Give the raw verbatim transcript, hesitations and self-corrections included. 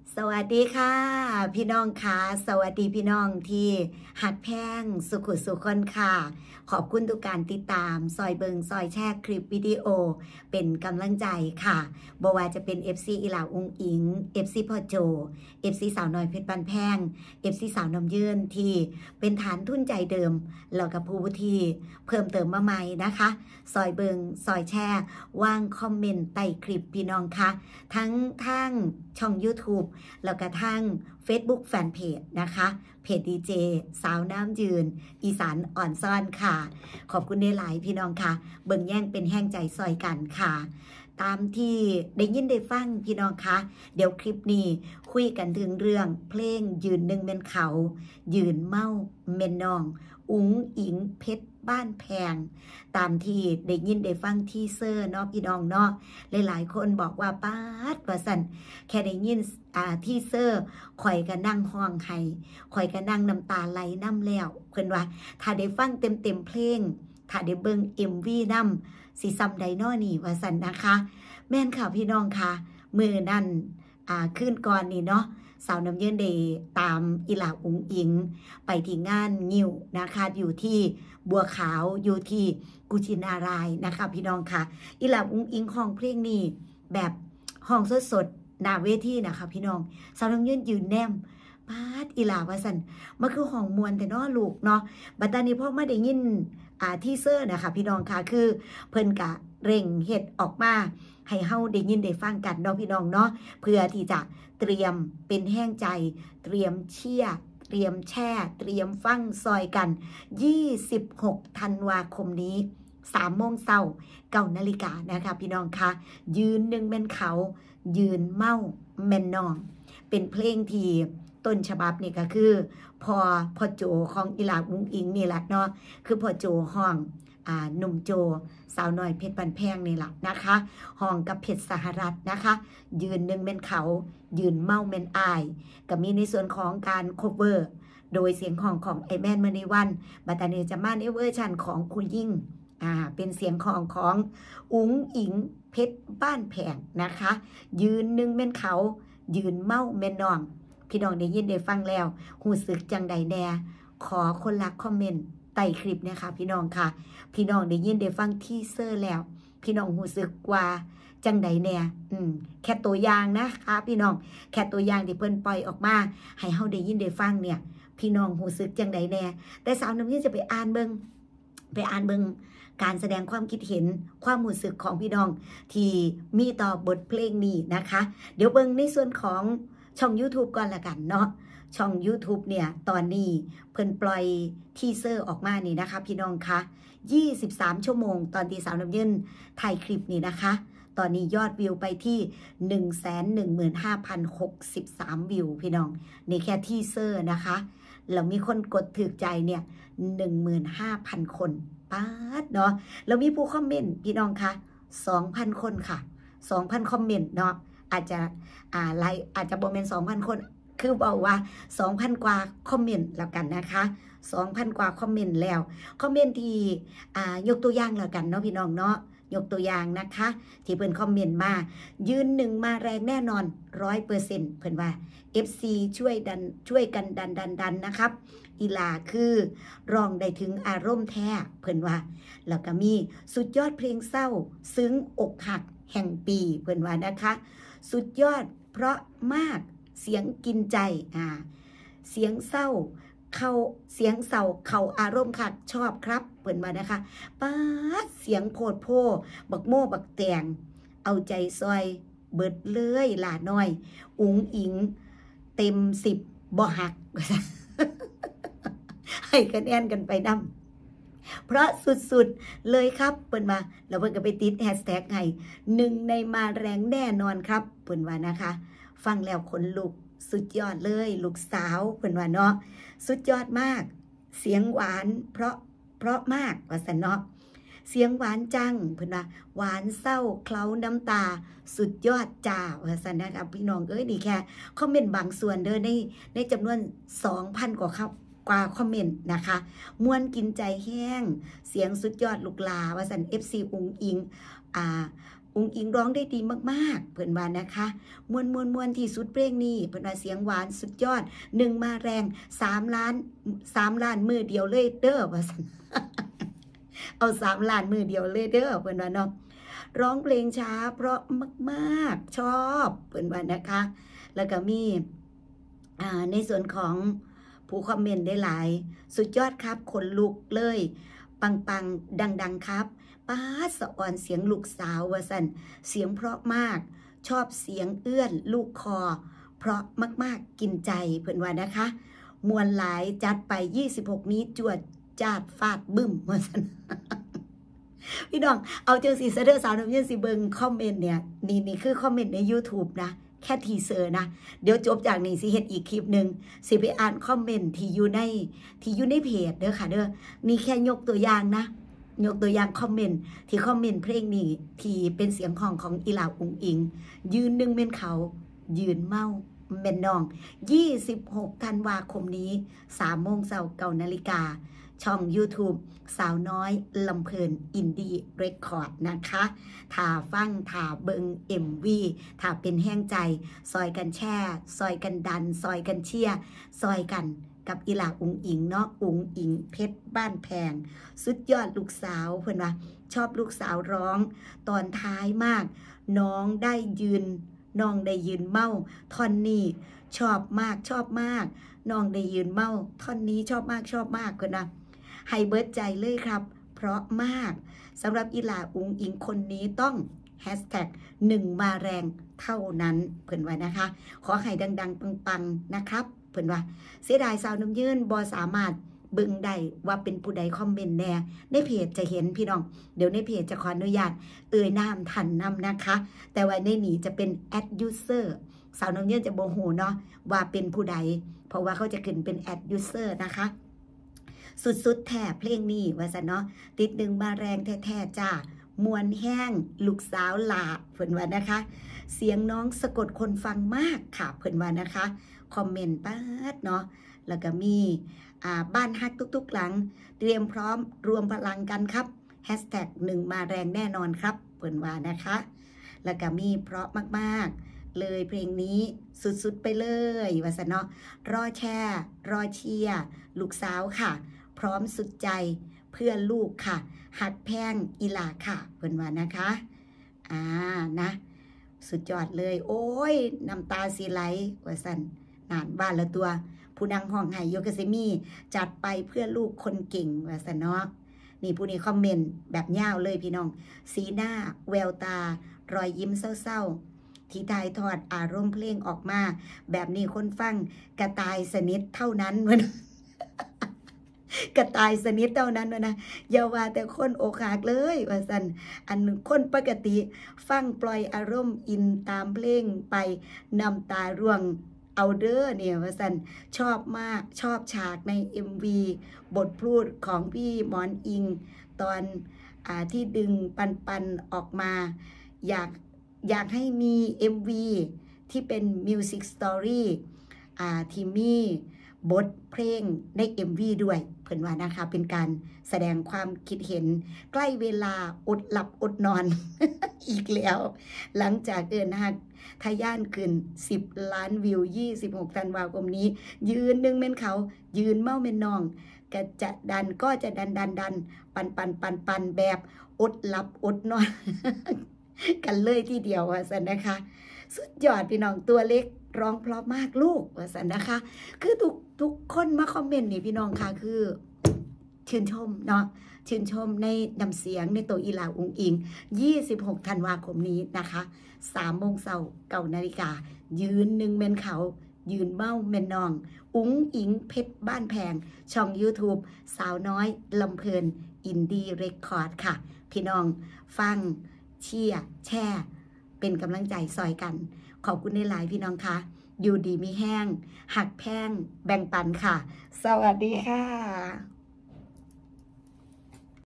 สวัสดีค่ะพี่น้องค่ะสวัสดีพี่น้องที่หักแพงสุขุสุขคนค่ะขอบคุณทุกการติดตามซอยเบิงซอยแชร์คลิปวิดีโอเป็นกำลังใจค่ะบว่าจะเป็น เอฟ ซี อีหลาอุงอิง เอฟ ซี พ่อโจ เอฟ ซี สาวน้อยเพชรบ้านแพง เอฟ ซี สาวน้ำยืนที่เป็นฐานทุนใจเดิมแล้วกับผู้ที่เพิ่มเติมมาใหม่นะคะซอยเบิงซอยแชร์ว่างคอมเมนต์ใต้คลิปพี่น้องค่ะทั้งทางช่อง YouTube แล้วก็ทาง Facebook Fanpage นะคะเพจดีเจสาวน้ำยืนอีสานอ่อนซ่อนค่ะขอบคุณได้หลายพี่น้องค่ะเบิ่งแย่งเป็นแห้งใจซอยกันค่ะตามที่ได้ยินได้ฟังพี่น้องคะเดี๋ยวคลิปนี้คุยกันถึงเรื่องเพลงยืนหนึ่งเป็นเขายืนเมาเมนนองอุ๋งอิงเพชรบ้านแพงตามที่ได้ยินได้ฟังทีเซอร์เนาะพี่น้องเนาะหลายๆคนบอกว่าป้าดว่าสันแค่ได้ยินอ่าทีเซอร์ข่อยก็นั่งห้องไห้ข่อยก็นั่งน้ำตาไหลน้ำแล้วเพิ่นว่าถ้าได้ฟังเต็มเต็มเพลงถ้าได้เบิ่ง เอ็ม วี น้ำสิซ้ำใดน้อนี่ว่าสันนะคะแม่นค่ะพี่น้องค่ะมือนั่นอ่าขึ้นก่อนนี่เนาะสาวน้ำเยืนเดย์ตามอีหลาอุ๋งอิงไปที่งานงิ้วนะคะอยู่ที่บัวขาวอยู่ที่กุชินารายนะคะพี่น้องค่ะอีหลาอุ๋งอิงห้องเพลงนี้แบบห้องสดๆหน้าเวทีนะคะพี่น้องสาวน้ำยืนยืนแนมปาดอีหลาว่าสันมันคือห้องมวลแต่น้อลูกเนาะบัดตานี้พ่อไม่ได้ยินอ่าที่เซอร์นะคะพี่น้องค่ะคือเพิ่นกะเร่งเฮ็ดออกมาให้เฮาได้ยินได้ฟังกันเนาะพี่น้องเนาะเพื่อที่จะเตรียมเป็นแห้งใจเตรียมเชียร์เตรียมแช่เตรียมฟังซอยกันยี่สิบหกธันวาคมนี้สามโมงเช้าเก้านาฬิกานะคะพี่น้องคะยืนหนึ่งเป็นเขายืนเมาแม่นน้องเป็นเพลงที่ต้นฉบับนี่ก็คือพอพอโจของอีหลาอุ๋งอิงนี่แหละเนาะคือพอโจห้องอ่าหนุ่มโจสาวน้อยเพชรบ้านแพงนี่แหละนะคะห้องกับเพชรสหรัฐนะคะยืนหนึ่งเป็นเขายืนเมาเป็นอายก็มีในส่วนของการโคเวอร์โดยเสียงของของไอแมนมณีวันบัตานีจะมาในเวอร์ชันของคุณยิ่งอ่าเป็นเสียงของของอุ๋งอิงเพชรบ้านแพงนะคะยืนหนึ่งเป็นเขายืนเมาเป็นน้องพี่น้องได้ยินได้ฟังแล้วหูสึกจังใดแน่ขอคนละคอมเมนต์ใต้คลิปนะคะพี่น้องค่ะพี่น้องได้ยินได้ฟังทีเซอร์แล้วพี่น้องหูสึกว่าจังใดแน่อืมแค่ตัวอย่างนะคะพี่น้องแค่ตัวอย่างที่เพิ่นปล่อยออกมาให้เฮาได้ยินได้ฟังเนี่ยพี่น้องหูสึกจังใดแน่แต่สาวน้ำยืนจะไปอ่านเบิ่งไปอ่านเบิ่งการแสดงความคิดเห็นความรู้สึกของพี่น้องที่มีต่อบทเพลงนี้นะคะเดี๋ยวเบิ่งในส่วนของช่อง YouTube ก่อนละกันเนาะช่อง YouTube เนี่ยตอนนี้เพิ่นปล่อยทีเซอร์ออกมานี่นะคะพี่น้องคะยี่สิบสามชั่วโมงตอนที่สาวน้ำยืนถ่ายคลิปนี่นะคะตอนนี้ยอดวิวไปที่ หนึ่งแสนหนึ่งหมื่นห้าพันหกสิบสาม วิวพี่น้องนี่แค่ทีเซอร์นะคะแล้วมีคนกดถูกใจเนี่ย หนึ่งหมื่นห้าพัน คนป๊าดเนาะแล้วมีผู้คอมเมนต์พี่น้องคะสองพัน คนค่ะ สองพัน คอมเมนต์เนาะอาจจะอ่าไลค์อาจจะบ่แม่น สองพัน คนคือบอกว่า สองพัน กว่าคอมเมนต์แล้วกันนะคะ สองพัน กว่าคอมเมนต์แล้วคอมเมนต์ที่อ่ายกตัวอย่างแล้วกันเนาะพี่น้องเนาะยกตัวอย่างนะคะที่เพิ่นคอมเมนต์มายืนหนึ่งมาแรงแน่นอน ร้อยเปอร์เซ็นต์ เพิ่นว่า เอฟ ซี ช่วยดันช่วยกันดันดันดันนะครับอีหลาคือร้องได้ถึงอารมณ์แท้เพิ่นว่าแล้วก็มีสุดยอดเพลงเศร้าซึ้งอกหักแห่งปีเพิ่นว่านะคะสุดยอดเพราะมากเสียงกินใจอ่าเสียงเศร้าเขาเสียงเศร้าเขาอารมณ์คักชอบครับเพิ่นว่านะคะป๊าดเสียงโพดโพบักโม่บักแตงเอาใจซอยเบิดเลยหลาน้อยอุ๋งอิงเต็มสิบบ่หัก ให้คะแนนกันไปนำเพราะสุดๆเลยครับเปิ้นว่าแล้วเพิ่นก็ไปติดแฮชแท็กให้หนึ่งในมาแรงแน่นอนครับเปิ้นว่านะคะฟังแล้วขนลุกสุดยอดเลยลูกสาวเพิ่นว่าเนาะสุดยอดมากเสียงหวานเพราะเพราะมากว่าซั่นเนาะเสียงหวานจังเพิ่นว่าหวานเศร้าเคล้าน้ำตาสุดยอดจ้าว่าซั่นนะครับพี่น้องเอ้ยนี่แค่คอมเมนต์บางส่วนเด้อในในจำนวน สองพัน กว่าครับกว่าคอมเมนต์นะคะมวนกินใจแห้งเสียงสุดยอดลูกลาว่าซั่น เอฟ ซี อุ๋งอิงอ่าอุ๋งอิงร้องได้ดีมากๆเพิ่นว่านะคะมวนมวนมวนที่สุดเพลงนี้เพิ่นว่าเสียงหวานสุดยอดหนึ่งมาแรงสามล้านสามล้านมือเดียวเลยเด้อว่าซั่น เอาสามล้านมือเดียวเลยเด้อเพิ่นว่าเนาะร้องเพลงช้าเพราะมากๆชอบเพิ่นว่านะคะแล้วก็มีอ่าในส่วนของผู้คอมเมนต์ได้หลายสุดยอดครับขนลุกเลยปังปังดังดังครับป้าสะอ่อนเสียงลูกสาวว่าสันเสียงเพราะมากชอบเสียงเอื้อนลูกคอเพราะมากๆกินใจเพิ่นว่านะคะมวลหลายจัดไปยี่สิบหกนี้จวดจาดฟาดบึ้มว่าสัน พี่น้องเอาเจอสีเสดอสาวน้ำเย็นสีเบิงคอมเมนต์เนี่ยนี่นี่คือคอมเมนต์ใน YouTube นะแค่ทีเซอร์นะเดี๋ยวจบจากนี้สิเฮ็ดอีกคลิปหนึ่งสิไปอ่านคอมเมนต์ที่อยู่ในที่อยู่ในเพจเด้อค่ะเด้อนี่แค่ยกตัวอย่างนะยกตัวอย่างคอมเมนต์ที่คอมเมนต์เพลงนี้ที่เป็นเสียงของของอีหลาอุ๋งอิงยืนหนึ่งเม่นเขายืนเมาเม่นน้องยี่สิบหกธันวาคมนี้สามโมงเช้าเก้านาฬิกาช่อง YouTube สาวน้อยลำเพลินอินดี้เรคคอร์ดนะคะถ้าฟังถ้าเบิง เอ็ม วี ถ้าเป็นแห้งใจซอยกันแช่ซอยกันดันซอยกันเชียร์ซอยกันกับอีหลาอุ๋งอิงเนาะอุ๋งอิงเพชรบ้านแพงสุดยอดลูกสาวเพื่อนว่าชอบลูกสาวร้องตอนท้ายมากน้องได้ยืนน้องได้ยืนเมาท่อนนี้ชอบมากชอบมากน้องได้ยืนเมาท่อนนี้ชอบมากชอบมากเพื่อนนะให้เบิร์ดใจเลยครับเพราะมากสำหรับอีหลาอุ๋งอิงคนนี้ต้องแฮชแท็กหนึ่งมาแรงเท่านั้นเพื่อนว่านะคะขอให้ดังๆปังๆนะครับเพื่อนว่าเสียดายสาวน้ำยืนบอสามารถเบิ่งได้ว่าเป็นผู้ใดคอมเมนต์แน่ในเพจจะเห็นพี่น้องเดี๋ยวในเพจจะขออนุญาตเอ่ยนามทันนำนะคะแต่ว่าในนี้จะเป็นแอดยูเซอร์สาวน้ำยืนจะโมโหเนาะว่าเป็นผู้ใดเพราะว่าเขาจะขึ้นเป็นแอดยูเซอร์นะคะสุดๆแท้เพลงนี้ว่าซะเนาะติดหนึ่งมาแรงแท้ๆจ้ามวนแห้งลูกสาวหลาเพิ่นว่านะคะเสียงน้องสะกดคนฟังมากค่ะเพิ่นว่านะคะคอมเมนต์ป๊าดเนาะแล้วก็มีอ่าบ้านฮักทุกๆหลังเตรียมพร้อมรวมพลังกันครับแฮชแท็กหนึ่งมาแรงแน่นอนครับเพิ่นว่านะคะแล้วก็มีเพราะมากๆเลยเพลงนี้สุดๆไปเลยว่าซะเนาะรอแช่รอเชียร์ลูกสาวค่ะพร้อมสุดใจเพื่อลูกค่ะหักแพงอีหลาค่ะเพิ่นว่านะคะอ่านะสุดยอดเลยโอ้ยน้ำตาสีไหลว่าสันนานบ้านละตัวผู้นังห้องไห้โยกเซมี่จัดไปเพื่อลูกคนเก่งว่าสันเนาะนี่ผู้นี้คอมเมนต์แบบยาวเลยพี่น้องสีหน้าแววตารอยยิ้มเศร้าๆที่ถ่ายทอดอารมณ์เพลงออกมาแบบนี้คนฟังกระตายสนิทเท่านั้นเหมือนกระตายสนิทเท่านั้นนะอย่าว่าแต่คนอกหักเลยว่าสันอันคนปกติฟังปล่อยอารมณ์อินตามเพลงไปน้ำตาร่วงเอาเด้อเนี่ยว่าสันชอบมากชอบฉากใน เอ็ม วี บทพูดของพี่หมอนอิงตอนอ่าที่ดึงปันปันออกมาอยากอยากให้มี เอ็ม วี ที่เป็นมิวสิกสตอรี่อ่าที่มีบทเพลงใน เอ็ม วี ด้วยเพิ่นว่านะคะเป็นการแสดงความคิดเห็นใกล้เวลาอดหลับอดนอน อีกแล้วหลังจากเอิ้นฮักทะยานขึ้นสิบล้านวิวยี่สิบหกธันวาคมนี้ยืนหนึ่งเม่นเขายืนเมาเม่นน้องก็จะดันก็จะดันดันดันปันปันปันปันแบบอดหลับอดนอน กันเลยทีเดียวว่าสันนะคะสุดยอดพี่น้องตัวเล็กร้องเพราะมากลูกว่าสันนะคะคือทุกทุกคนมาคอมเมนต์นี่พี่น้องค่ะคือชื่นชมเนาะชื่นชมในนำเสียงในตัวอีหลาอุ๋งอิงยี่สิบหกธันวาคมนี้นะคะสามโมงเช้าเก้านาฬิกายืนหนึ่งเมนเขายืนเมาเมนนองอุ๋งอิงเพชรบ้านแพงช่อง YouTube สาวน้อยลำเพลินอินดี้เรคคอร์ดค่ะพี่น้องฟังเชียร์แช่เป็นกำลังใจซอยกันขอบคุณในหลายพี่น้องค่ะอยู่ดีมีแห้งหักแพงแบ่งปันค่ะสวัสดีค่ะ